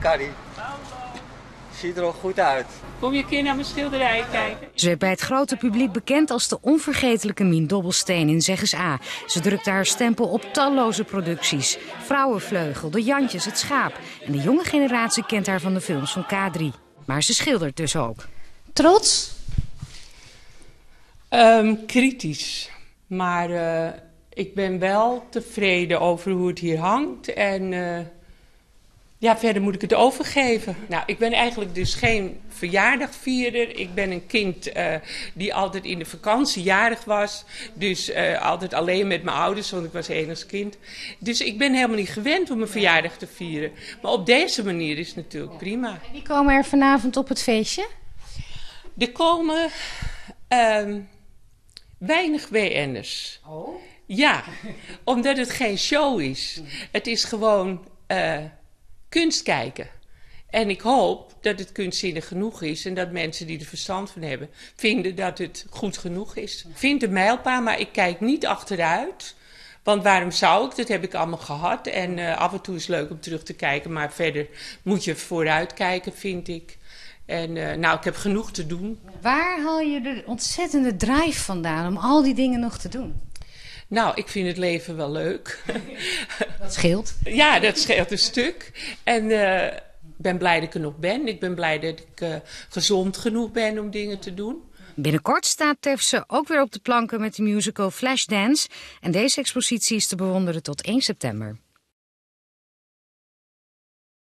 Carrie. Ziet er al goed uit. Kom je een keer naar mijn schilderij kijken? Ze werd bij het grote publiek bekend als de onvergetelijke Mien Dobbelsteen in Zeg eens A. Ze drukte haar stempel op talloze producties. Vrouwenvleugel, De Jantjes, Het Schaap. En de jonge generatie kent haar van de films van K3. Maar ze schildert dus ook. Trots? Kritisch. Maar ik ben wel tevreden over hoe het hier hangt. En verder moet ik het overgeven. Nou, ik ben eigenlijk dus geen verjaardagvierer. Ik ben een kind die altijd in de vakantie jarig was. Dus altijd alleen met mijn ouders, want ik was enigst kind. Dus ik ben helemaal niet gewend om een verjaardag te vieren. Maar op deze manier is het natuurlijk prima. En wie komen er vanavond op het feestje? Er komen weinig BN'ers. Oh? Ja, omdat het geen show is. Het is gewoon kunst kijken. En ik hoop dat het kunstzinnig genoeg is en dat mensen die er verstand van hebben vinden dat het goed genoeg is. Ik vind een mijlpaal, maar ik kijk niet achteruit. Want waarom zou ik? Dat heb ik allemaal gehad. En af en toe is het leuk om terug te kijken, maar verder moet je vooruit kijken, vind ik. En ik heb genoeg te doen. Waar haal je de ontzettende drive vandaan om al die dingen nog te doen? Nou, ik vind het leven wel leuk. Dat scheelt. Ja, dat scheelt een stuk. En ik ben blij dat ik er nog ben. Ik ben blij dat ik gezond genoeg ben om dingen te doen. Binnenkort staat Tefse ook weer op de planken met de musical Flashdance. En deze expositie is te bewonderen tot 1 september.